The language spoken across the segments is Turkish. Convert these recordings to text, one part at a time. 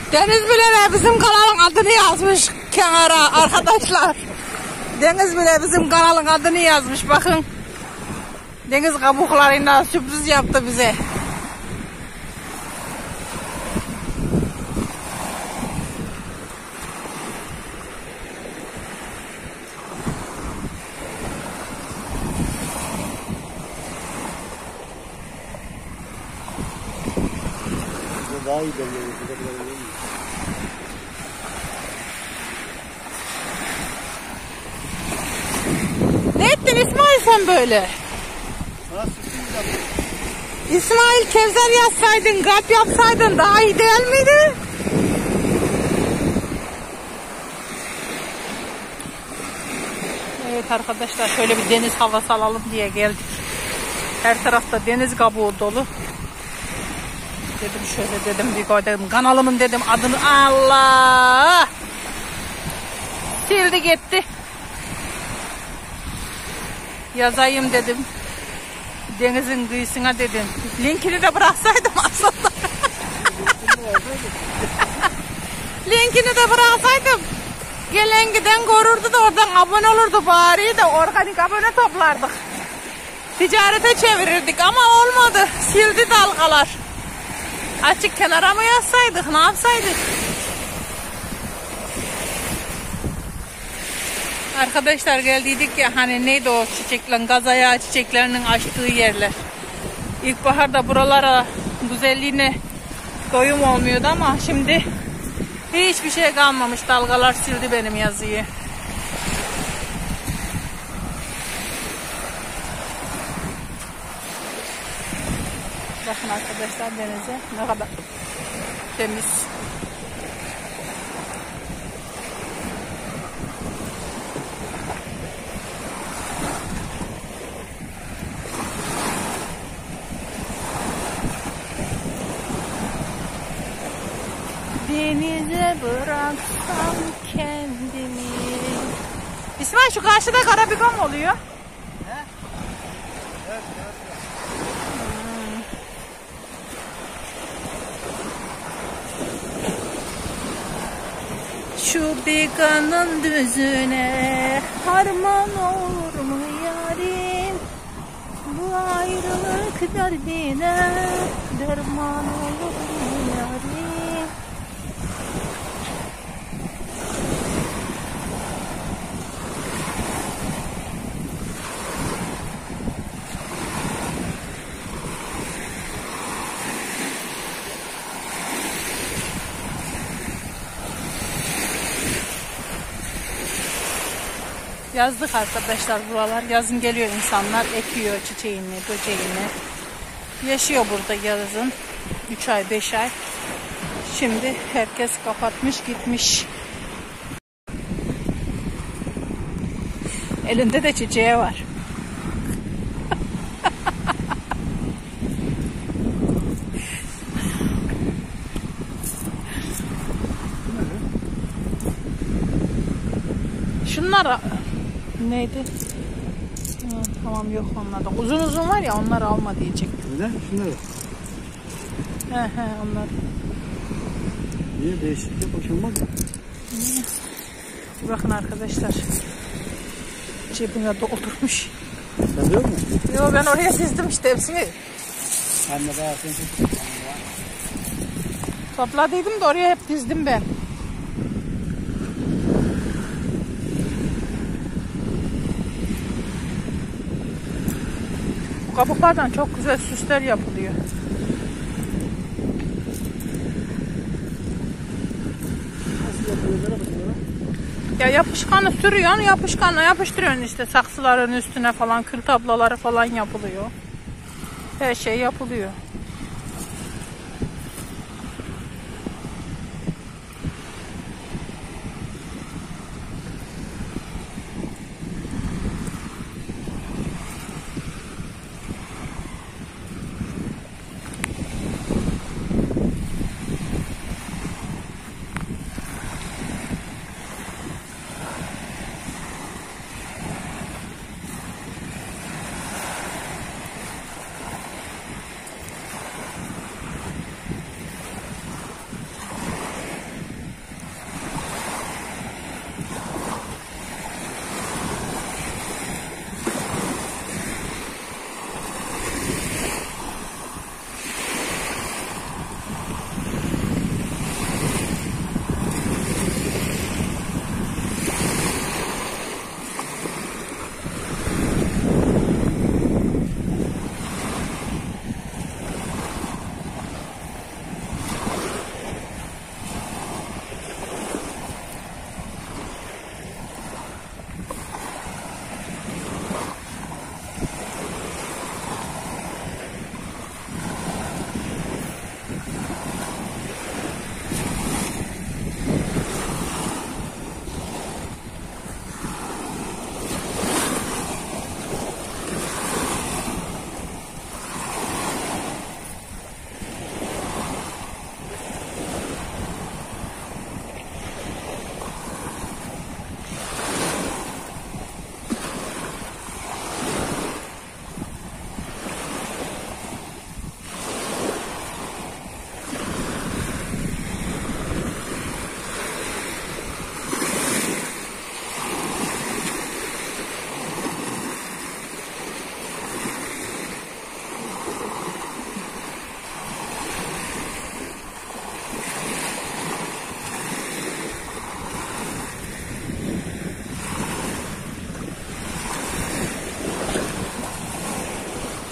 Deniz bile bizim kanalın adını yazmış kenara arkadaşlar. Deniz bile bizim kanalın adını yazmış. Bakın. Deniz kabuklarıyla sürpriz yaptı bize. Daha iyi belli. Ne ettin İsmail sen böyle? İsmail Kevser yazsaydın, kalp yapsaydın daha iyi değil miydi? Evet arkadaşlar, şöyle bir deniz havası alalım diye geldik. Her tarafta deniz kabuğu dolu. Dedim şöyle dedim bir koy dedim. Kanalımın dedim adını Allah. Sildi gitti. Yazayım dedim. Denizin kıyısına dedim. Linkini de bıraksaydım aslında. Linkini de bıraksaydım. Gelen giden görürdü de oradan abone olurdu bari de organik abone toplardık. Ticarete çevirirdik ama olmadı. Sildi dalgalar. Açık kenara mı yazsaydık? Ne yapsaydık? Arkadaşlar geldiydik ya hani neydi o çiçeklerin, gazayağı çiçeklerinin açtığı yerler. İlkbaharda buralara güzelliğine doyum olmuyordu ama şimdi hiçbir şey kalmamış. Dalgalar sildi benim yazıyı. Bakın arkadaşlar denize ne kadar temiz. Denize bıraksam kendimi. İsmail şu karşıda Karabükam oluyor. He? Evet. Şu biganın düzüne harman olur mu yarim? Bu ayrılık derdine derman olur mu yarim? Yazlık arkadaşlar buralar. Yazın geliyor insanlar ekiyor çiçeğini, böceğini. Yaşıyor burada yazın. 3 ay, 5 ay. Şimdi herkes kapatmış gitmiş. Elinde de çiçeği var. Şunlar neydi? Ha, tamam yok onlardan. Uzun uzun var ya onları alma diyecektim. Ne? Şunları. He onlar. Niye değişiklik hoşuma mı? Bakın arkadaşlar. Cebine doldurmuş. Sen diyor musun? Yo ben oraya dizdim işte hepsini. Anne daha sen Topladıydım da oraya hep dizdim ben. Bu kabuklardan çok güzel süsler yapılıyor. Ya yapışkanı sürüyorsun, yapışkanla yapıştırıyorsun işte saksıların üstüne falan, kül tabloları falan yapılıyor. Her şey yapılıyor.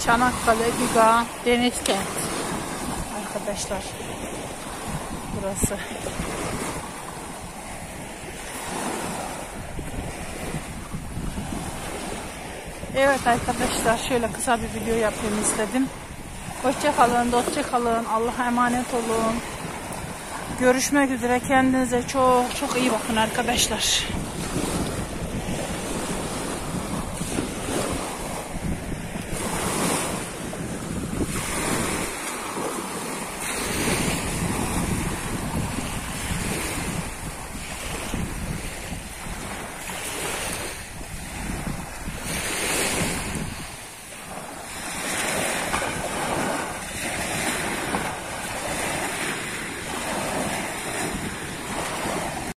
Çanakkale, Giga, Denizkent. Arkadaşlar. Burası. Evet arkadaşlar, şöyle kısa bir video yapayım istedim. Hoşça kalın, dostça kalın. Allah'a emanet olun. Görüşmek üzere. Kendinize çok çok iyi bakın arkadaşlar.